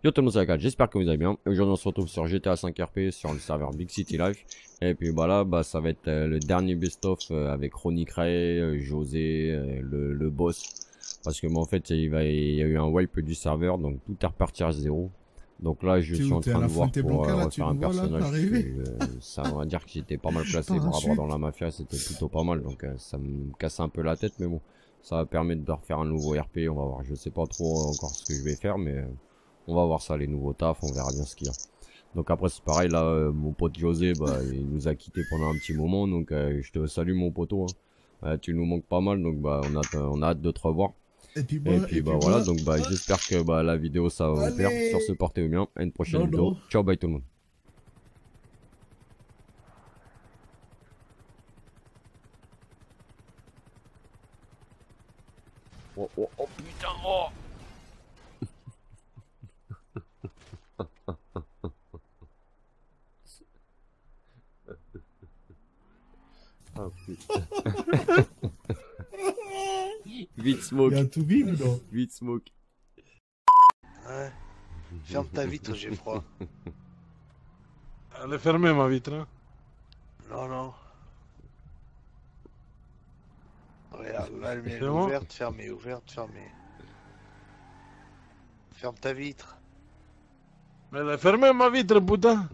Yo tout le monde, c'est Akad, j'espère que vous allez bien. Aujourd'hui on se retrouve sur GTA 5 RP sur le serveur Big City Life. Et puis voilà, ça va être le dernier best-of avec Ronnie Cray, José, le boss. Parce que en fait il y a eu un wipe du serveur, donc tout est reparti à zéro. Donc là je suis en train de voir pour refaire un personnage. Ça on va dire que j'étais pas mal placé par rapport dans la mafia, c'était plutôt pas mal. Donc ça me casse un peu la tête, mais bon. Ça va permettre de refaire un nouveau RP, on va voir. Je sais pas trop encore ce que je vais faire, mais on va voir ça, les nouveaux tafs, on verra bien ce qu'il y a. Donc après c'est pareil, là mon pote José, il nous a quitté pendant un petit moment, donc je te salue mon poteau. Hein. Tu nous manques pas mal, donc on a hâte de te revoir. Et puis voilà, donc j'espère que la vidéo ça va vous plaire. Sur ce, portez-vous bien, à une prochaine vidéo. Ciao, bye tout le monde. Oh putain, oh. Oh putain. Vite smoke. Il y a tout vide ou non? Vite smoke. Ouais. Ferme ta vitre, j'ai froid. Elle est fermée ma vitre. Hein. Non, non. Regarde, là, elle est bon ouverte, fermée, ouverte, fermée. Ferme ta vitre. Mais elle est fermée ma vitre, putain.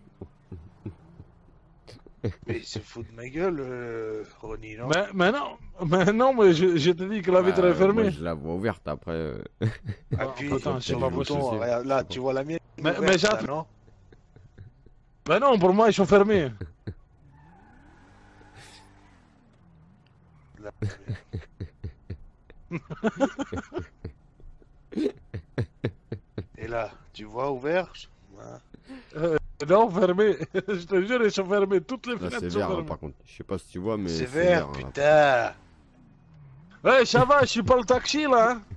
Mais il se fout de ma gueule, Ronnie, non? Mais non, mais je te dis que la vitre est fermée. Moi, je la vois ouverte après. Appuie putain, sur c'est le pas bouton, possible. regarde, là, tu vois la mienne. Mais j'ai non? Mais non, pour moi ils sont fermés. Là. Et là, tu vois ouvert? Ouais. Non, fermés. Je te jure, ils sont fermés. Toutes les Là fenêtres c'est sont vert fermées. par contre. Je sais pas si tu vois mais C'est vert, hein, putain. Ouais, ça va, je suis pas le taxi là. Hein.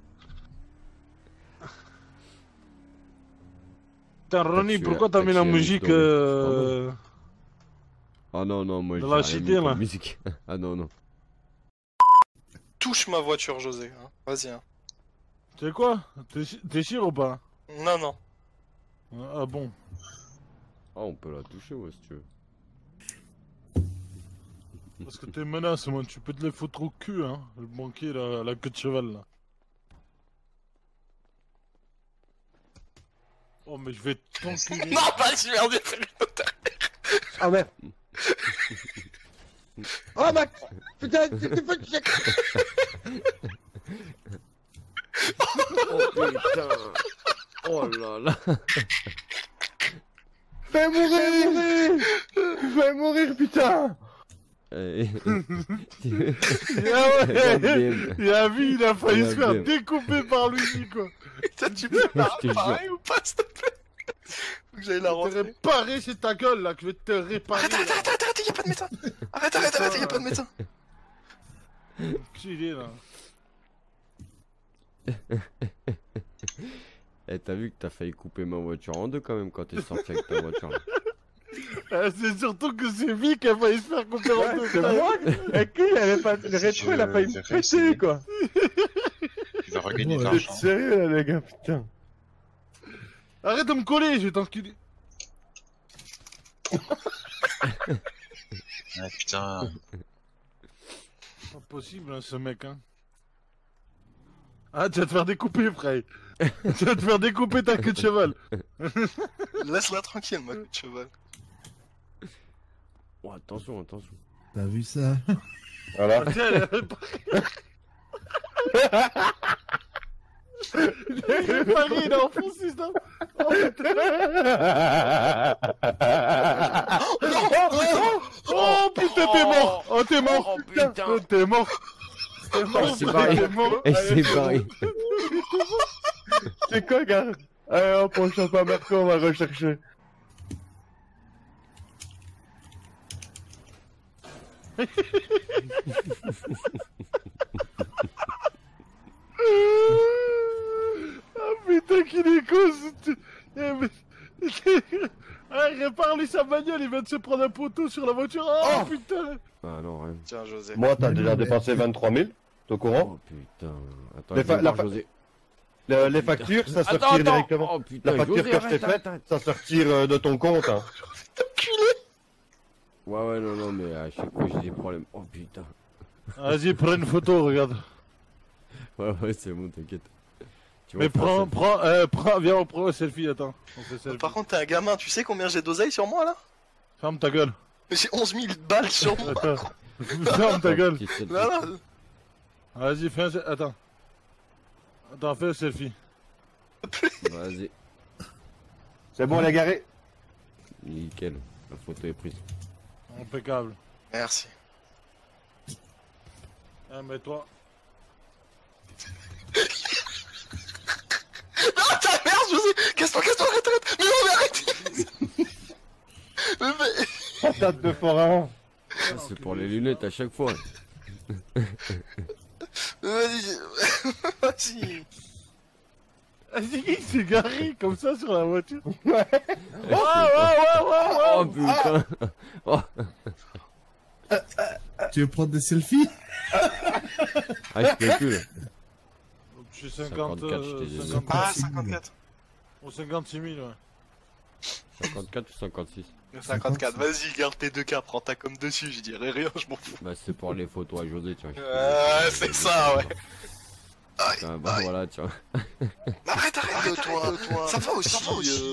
Putain, Ronnie, pourquoi t'as mis la musique Ah non, moi de j'ai la rien cité mis comme là. musique. Ah non. Touche ma voiture, José. Hein. Vas-y. Hein. Tu sais quoi? T'es sûr ou pas? Non, non. Ah bon. Ah on peut la toucher ouais si tu veux. Parce que t'es menace, moi, tu peux te les foutre au cul, hein. Le banquier, la queue de cheval là. Oh, mais je vais t'enculer. Non, vas-y, merde, j'ai fait une autre. Ah merde. Oh Max. Putain, tu fais check. Oh putain. Oh là là. Fais mourir. Fais mourir, putain. Il a vu, il a failli se faire découper par lui, quoi. Putain, tu peux la réparer ou pas, s'il te plaît? Faut que j'aille la Te rentrer. réparer, c'est ta gueule, là, que je vais te réparer. Arrête, y'a pas de médecin. Arrête, y'a pas de médecin. Enculé, là. Eh t'as vu que t'as failli couper ma voiture en deux quand même quand t'es sorti avec ta voiture là. C'est surtout que c'est Vic qui a failli se faire couper en deux. C'est moi. Et que il avait pas le rétro, il a pas eu pété quoi. Tu vas regagner de Vous êtes l'argent. sérieux là les gars, putain. Arrête de me coller, je vais t'enculer. Ah putain. Pas possible, hein, ce mec, hein. Ah, tu vas te faire découper, frère. Tu vas te faire découper ta queue de cheval. Laisse-la tranquille, ma queue de cheval. Oh attention. T'as vu ça? Voilà. Tiens, elle est réparée. Il est enfoncé, ça. Oh putain, t'es mort. Oh, t'es mort. Oh putain. T'es mort. T'es mort. Elle s'est barrée. Elle s'est barrée. C'est quoi, gars? Allez hop, on chope un Marco, on va rechercher. Ah putain qu'il est con. Ah, répare lui sa bagnole, il vient de se prendre un poteau sur la voiture. Oh putain. Ah non rien. Tiens, José. Moi, t'as déjà dépensé 23 000, t'es au courant? Oh putain. Attends, Mais je vais la voir José. Les factures, ça se Attends, retire attends. directement. Oh putain, La facture José, que je t'ai arrête, faite, arrête. ça se retire de ton compte. Hein. Ouais, non, mais à chaque fois j'ai des problèmes. Oh putain. Vas-y, prends une photo, regarde. Ouais, c'est bon, t'inquiète. Tu Mais vois, viens, on prend un selfie, attends. On fait selfie. Par contre, t'es un gamin, tu sais combien j'ai d'oseille sur moi là? Ferme ta gueule. J'ai 11 000 balles sur moi. Attends. Ferme ta gueule. Petit selfie. Voilà. Vas-y, fais un selfie. Attends, fais un selfie. Vas-y, C'est bon, elle est garée. nickel. La photo est prise. Impeccable. Merci. Mais toi. Ah ta merde, José! Casse-toi, arrête! Mais non, mais arrête! mais... Patate de forain. Ça, c'est pour les lunettes à chaque fois. Vas-y. Vas-y. Vas-y, il s'est garé comme ça sur la voiture. Ouais. Oh putain. Oh. Tu veux prendre des selfies? Ah, je peux plus là. Je suis 50, 54, je t'ai dit. 50 Ah, 54. Ou 56 000, ouais. 54 ou 56? 54, vas-y, garde tes 2K, prends ta com dessus, je dirais rien, je m'en fous. Bah, c'est pour les photos à José, tu vois. C'est ça, ouais. Aïe, Ah, bah aïe. voilà, tu vois. Mais arrête, toi. Ça va aussi.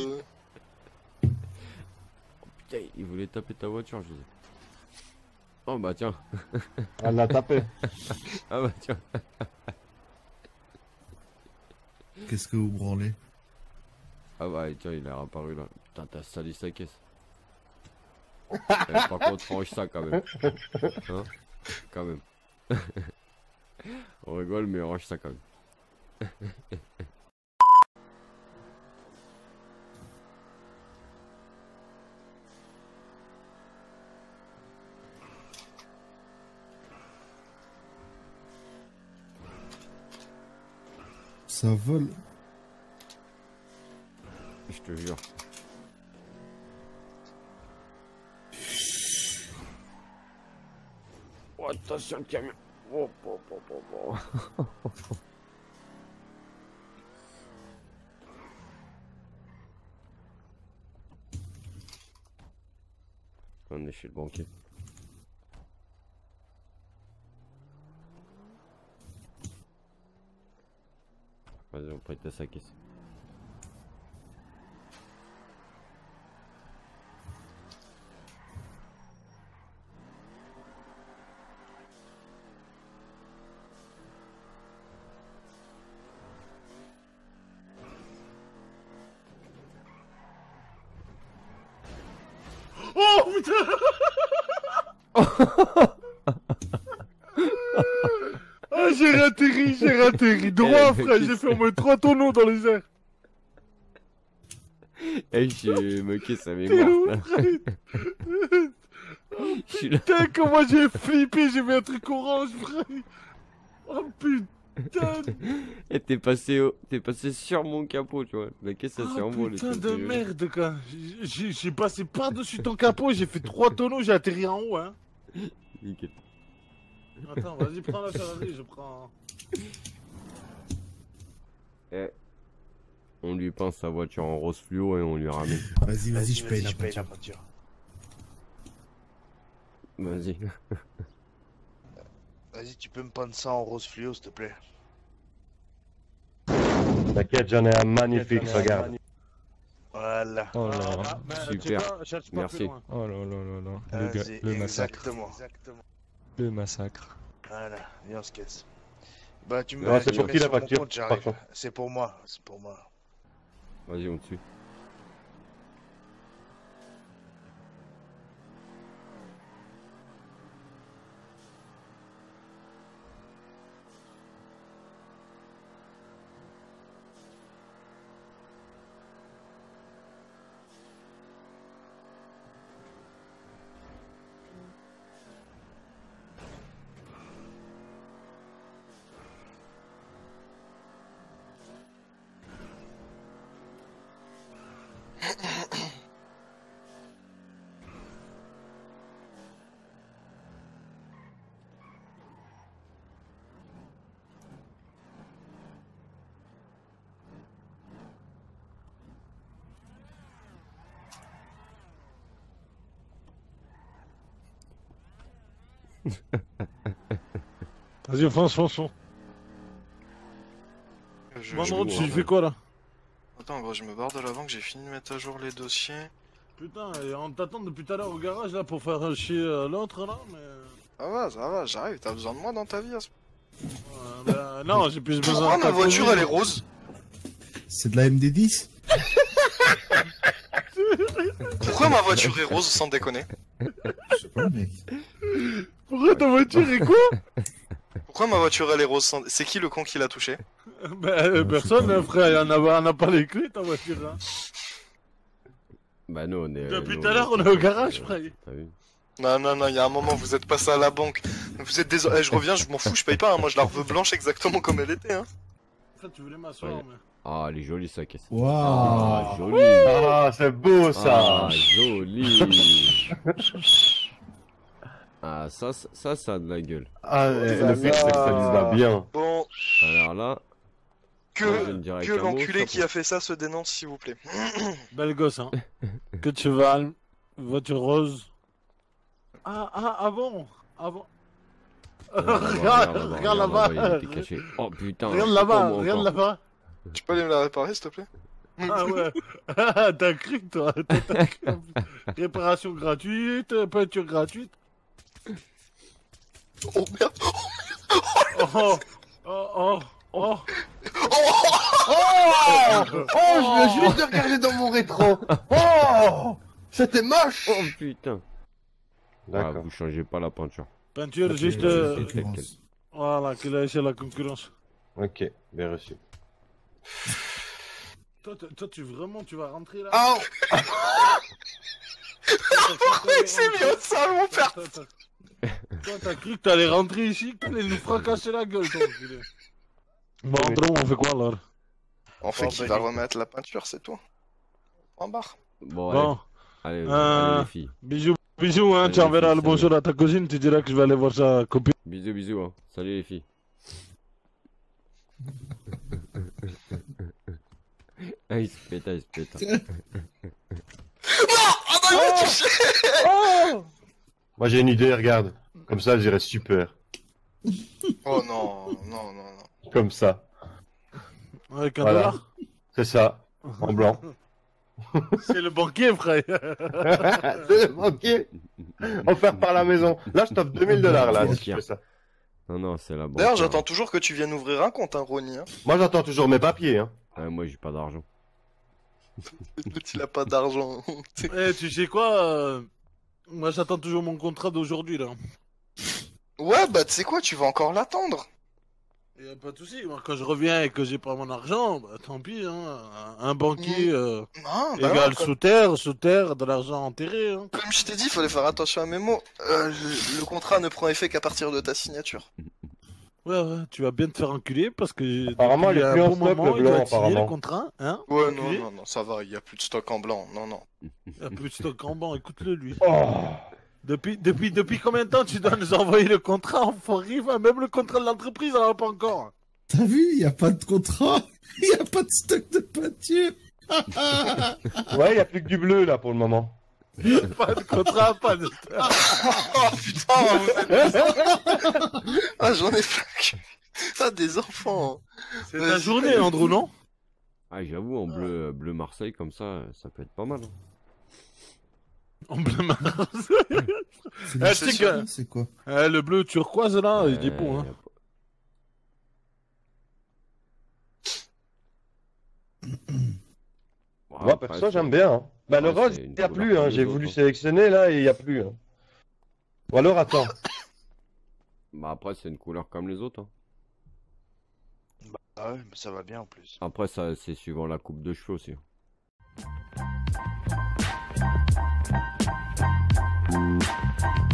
Putain, il voulait taper ta voiture, José. Oh bah tiens. Elle l'a tapé. Ah bah tiens. Qu'est-ce que vous branlez? Ah bah tiens, il est réapparu là. Putain, t'as sali sa caisse. Par contre, range ça quand même. Hein? Quand même. On rigole, mais range ça quand même. Ça vole. Je te jure. Oh, attention le camion. Oh. On est chez le banquier. Vas-y, on prête sa caisse. Oh putain. Ah, j'ai ratterri. Droit, mais frère, qu'est-ce j'ai fait au moins 3 tonneaux dans les airs. Eh, j'ai moqué sa T'es mémoire. où, là. frère? Je suis là. Putain, comment j'ai flippé, j'ai vu un truc orange, frère. Oh putain. Et t'es passé sur mon capot, tu vois. La caisse, ça s'est Oh envolée. putain tu de vois. merde, quoi. J'ai passé par-dessus ton capot, j'ai fait 3 tonneaux, j'ai atterri en haut, hein. Nickel. Attends, vas-y, prends la Ferrari, je prends. Eh. On lui peint sa voiture en rose fluo et on lui ramène. Vas-y, je paye la la voiture. voiture. Vas-y. Vas-y, tu peux me peindre ça en rose fluo, s'il te plaît. T'inquiète, j'en ai un magnifique, regarde. Voilà. Oh là là. Ah, mais Super. tu sais quoi, cherche pas Merci. plus loin. Oh là là là là. Le, Vas-y, le massacre. exactement. Le massacre. Voilà, viens on se casse. Bah tu me Ouais, c'est tu pour me qui mets la sur mon facture, compte, par j'arrive. contre C'est pour moi, c'est pour moi. Vas-y, on te suit. Vas-y, fonce. Vendredi, tu fais quoi là? Attends, gros, je me barre de l'avant que j'ai fini de mettre à jour les dossiers. Putain, et on t'attend depuis tout à l'heure au garage là pour faire chier l'autre là, mais. Ça va, j'arrive, t'as besoin de moi dans ta vie à ce Non, j'ai plus besoin. Pourquoi de ma ta voiture conduite. elle est rose? C'est de la MD10? Pourquoi ma voiture est rose sans déconner? Je sais pas, mec. Pourquoi ta voiture est quoi? Pourquoi ma voiture elle est rose sans... C'est qui le con qui l'a touché? Personne, frère, on a pas les clés ta voiture là. Bah, nous, on est. Depuis nous, tout à l'heure, on est au garage, frère. T'as vu? Non, il y a un moment, vous êtes passé à la banque. Vous êtes désolé, je reviens, je m'en fous, je paye pas, hein. Moi je la reveux blanche exactement comme elle était, hein. En fait, tu voulais m'asseoir, Ouais. mais. Ah, elle est jolie, sa caisse. Waouh. Ah, jolie. Ah, c'est beau ça. Ah, joli. Ah, ça a de la gueule. Ah, le pire c'est que ça lui va bien. Bon, Alors là, moi, je ne dirais que qu'un mot, l'enculé chapeau. qui a fait ça se dénonce s'il vous plaît. Belle gosse, hein. Que cheval, voiture rose. Ah bon. Regarde là-bas. Il était caché. Oh putain. Regarde là-bas, comment regarde encore là-bas. Tu peux aller me la réparer s'il te plaît? Ah ouais. T'as cru, toi. T'as cru. Réparation gratuite, peinture gratuite. Oh merde. Oh. Oh, je viens juste de regarder dans mon rétro. Oh, c'était moche. Oh putain. Ah, D'accord. vous changez pas la peinture. Peinture, Ok, juste. concurrence. Voilà, qu'il a laissé la concurrence. Ok, bien reçu. Toi, tu vas rentrer là? Oh, Il s'est mis au sol mon père. Toi, t'as cru que t'allais rentrer ici, qu'il allait nous fracasser la gueule, ton enculé. Bon, Andron, on fait quoi alors? En fait, il va remettre la peinture, c'est tout. En barre. Bon, Bon, allez, Euh, les filles. bisous, hein, Allez, tu enverras les le filles, bonjour à ta cousine, tu diras que je vais aller voir sa copine. Bisous, hein. Salut les filles. Ah, il se pète. Ah non, il m'a touché. moi j'ai une idée, regarde. Comme ça, je dirais super. Oh non. Comme ça. Avec un Voilà. dollar. C'est ça. En blanc. C'est le banquier, frère. C'est le banquier. Offert par la maison. Là, je t'offre $2000 là, si tu fais ça. Non, c'est la banque. D'ailleurs, j'attends toujours que tu viennes ouvrir un compte, hein, Ronnie. Hein. Moi, j'attends toujours mes papiers, hein. Moi, j'ai pas d'argent. Il a pas d'argent. Eh, tu sais quoi moi, j'attends toujours mon contrat d'aujourd'hui, là. Ouais, bah tu sais quoi, tu vas encore l'attendre. Y a pas de soucis, moi, quand je reviens et que j'ai pas mon argent, bah tant pis, hein. Un banquier Non, bah égal non, sous terre, de l'argent enterré, hein. comme je t'ai dit, il fallait faire attention à mes mots. Le contrat ne prend effet qu'à partir de ta signature. Ouais, tu vas bien te faire enculer parce que Apparemment, depuis il est un plus en bon stock, moment, le il va blanc, te signer apparemment. le contrat, hein. Ouais, Enculé. non, ça va, il y a plus de stock en blanc. Non. Il y a plus de stock en banc, écoute-le lui. Oh. Depuis combien de temps tu dois nous envoyer le contrat, enfoiré? Même le contrat de l'entreprise, on l'a pas encore. T'as vu, y a pas de contrat. Y a pas de stock de peinture. Ouais, y a plus que du bleu là pour le moment. Pas de contrat, pas de... Oh putain, vous êtes... Ah, j'en ai pas. Ah, des enfants. C'est ta journée, Andrew, non? Ah, j'avoue, en bleu Marseille, comme ça peut être pas mal. Hein. En bleu marron. C'est Ah, du je sais stock, que- c'est quoi? Le bleu turquoise, là, il est bon, hein. Moi, perso, j'aime bien. Hein. Bah, le Ouais, rose, c'est une y a couleur plus, comme hein. les J'ai autres, voulu hein. sélectionner là et y a plus. Hein. Ou alors, attends. Bah après, c'est une couleur comme les autres. Hein. Ah ouais, mais ça va bien en plus. Après, ça, c'est suivant la coupe de cheveux aussi. Hein.